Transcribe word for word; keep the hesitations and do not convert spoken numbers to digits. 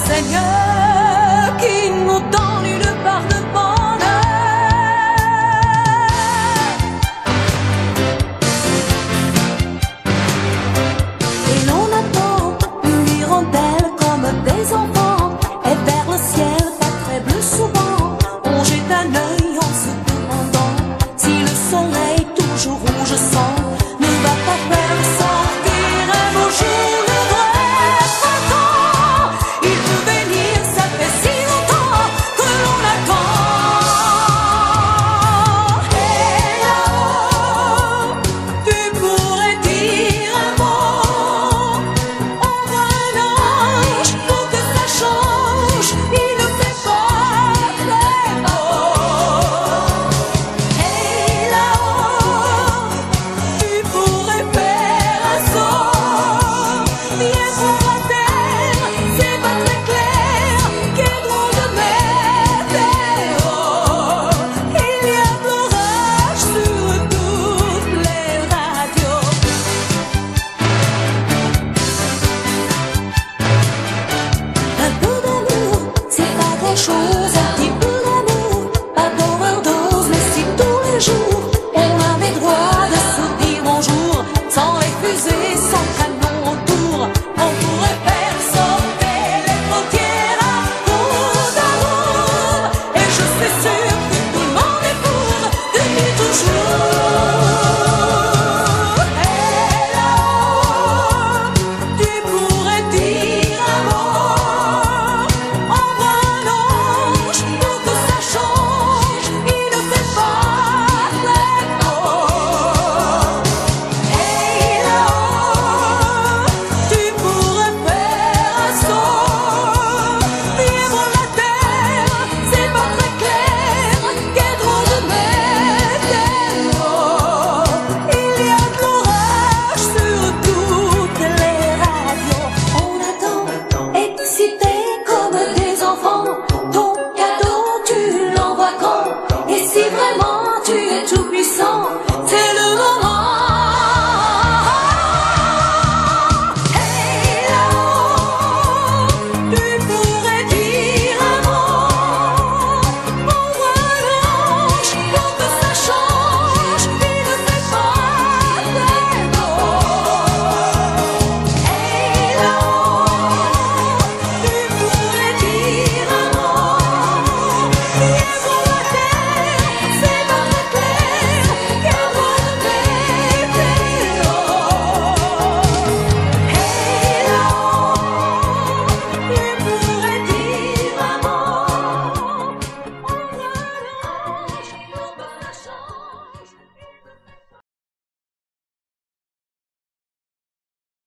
Seigneur qui nous donne une part de bonheur. Et l'on attend une hirondelle comme des enfants, et vers le ciel pas très bleu souvent on jette un œil en se demandant si le soleil toujours rouge sang ne va pas faire sortir un beau jour le vrai printemps. Il peut venir, ça fait si longtemps que l'on attend. Et là-haut, tu pourrais dire un mot, on voit un ange pour que ça change, il ne fait pas très beau. Et là-haut, tu pourrais faire un saut, bien pour la terre, c'est pas très clair, quel drôle de météo. Il y a de l'orage sur toutes les radios. Un peu d'amour, c'est pas grand chose, un petit peu d'amour, pas d'overdose, mais si tous les jours on avait droit de se dire bonjour, sans les fusées, sans canon autour, on pourrait faire sauter les frontières à coup d'amour. Et je suis sûre que tout le monde est pour depuis toujours. Et là-haut, tu pourrais dire un mot, on voit un ange pour que ça change, il ne fait pas très beau. Et là-haut, tu pourrais faire un saut, vivre la terre, c'est pas très clair, quel drôle de météo. Il y a de l'orage sur toutes les radios. On attend, excité comme des enfants, ton cadeau tu l'envoies quand? Et si vraiment tu es tout puissant,